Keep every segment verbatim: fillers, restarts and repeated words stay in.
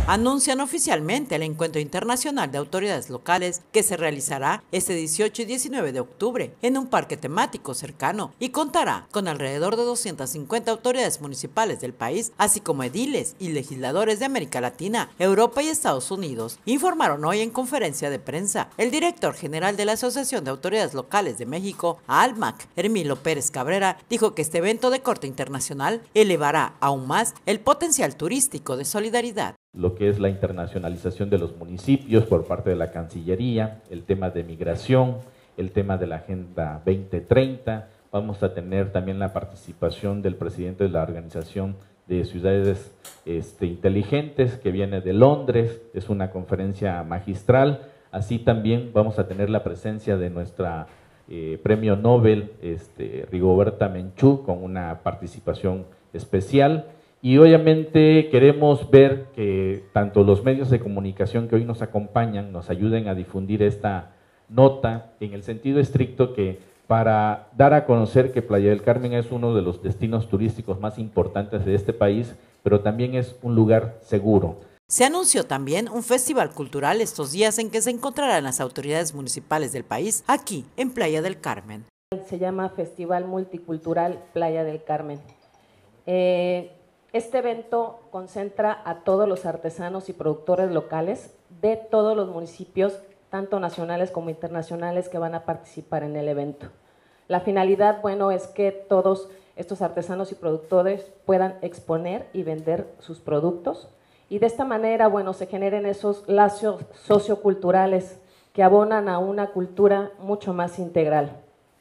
anuncian oficialmente el Encuentro Internacional de Autoridades Locales que se realizará este dieciocho y diecinueve de octubre en un parque temático cercano y contará con alrededor de doscientas cincuenta autoridades municipales del país, así como ediles y legisladores de América Latina, Europa y Estados Unidos. Informaron hoy en conferencia de prensa el director general de la Asociación de Autoridades Locales de México, ALMAC, Hermilo Pérez Cabrera, dijo que este evento de corte internacional elevará aún más el potencial turístico de solidaridad. Lo que es la internacionalización de los municipios por parte de la Cancillería, el tema de migración, el tema de la Agenda veinte treinta. Vamos a tener también la participación del presidente de la Organización de Ciudades este, Inteligentes, que viene de Londres, es una conferencia magistral. Así también vamos a tener la presencia de nuestra eh, premio Nobel, este, Rigoberta Menchú, con una participación especial. Y obviamente queremos ver que tanto los medios de comunicación que hoy nos acompañan nos ayuden a difundir esta nota en el sentido estricto que para dar a conocer que Playa del Carmen es uno de los destinos turísticos más importantes de este país, pero también es un lugar seguro. Se anunció también un festival cultural estos días en que se encontrarán las autoridades municipales del país aquí en Playa del Carmen. Se llama Festival Multicultural Playa del Carmen. Eh, Este evento concentra a todos los artesanos y productores locales de todos los municipios, tanto nacionales como internacionales, que van a participar en el evento. La finalidad, bueno, es que todos estos artesanos y productores puedan exponer y vender sus productos y de esta manera, bueno, se generen esos lazos socioculturales que abonan a una cultura mucho más integral.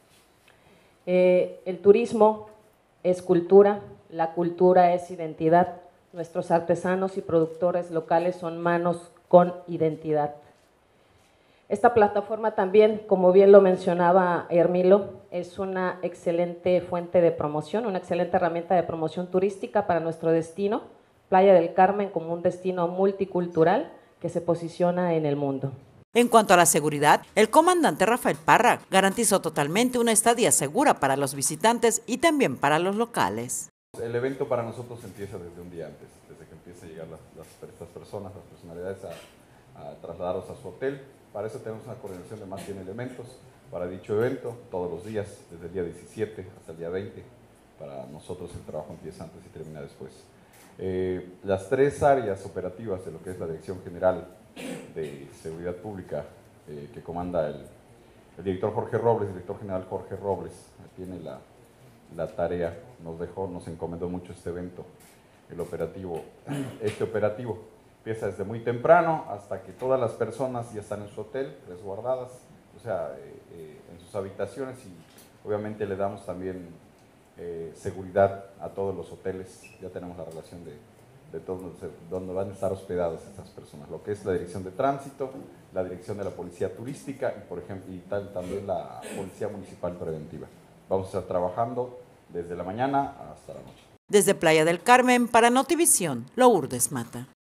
Eh, el turismo es cultura. La cultura es identidad. Nuestros artesanos y productores locales son manos con identidad. Esta plataforma también, como bien lo mencionaba Hermilo, es una excelente fuente de promoción, una excelente herramienta de promoción turística para nuestro destino, Playa del Carmen, como un destino multicultural que se posiciona en el mundo. En cuanto a la seguridad, el comandante Rafael Parra garantizó totalmente una estadía segura para los visitantes y también para los locales. El evento para nosotros empieza desde un día antes, desde que empiezan a llegar las, las, estas personas, las personalidades a, a trasladarlos a su hotel. Para eso tenemos una coordinación de más de cien elementos para dicho evento, todos los días, desde el día diecisiete hasta el día veinte. Para nosotros el trabajo empieza antes y termina después. Eh, las tres áreas operativas de lo que es la Dirección General de Seguridad Pública eh, que comanda el, el director Jorge Robles, el director general Jorge Robles, tiene la la tarea, nos dejó, nos encomendó mucho este evento, el operativo. Este operativo empieza desde muy temprano hasta que todas las personas ya están en su hotel, resguardadas, o sea, eh, eh, en sus habitaciones, y obviamente le damos también eh, seguridad a todos los hoteles. Ya tenemos la relación de, de todos donde van a estar hospedadas estas personas, lo que es la Dirección de Tránsito, la Dirección de la Policía Turística y, por ejemplo, y tal, también la Policía Municipal Preventiva. Vamos a estar trabajando desde la mañana hasta la noche. Desde Playa del Carmen, para Notivisión, Lourdes Mata.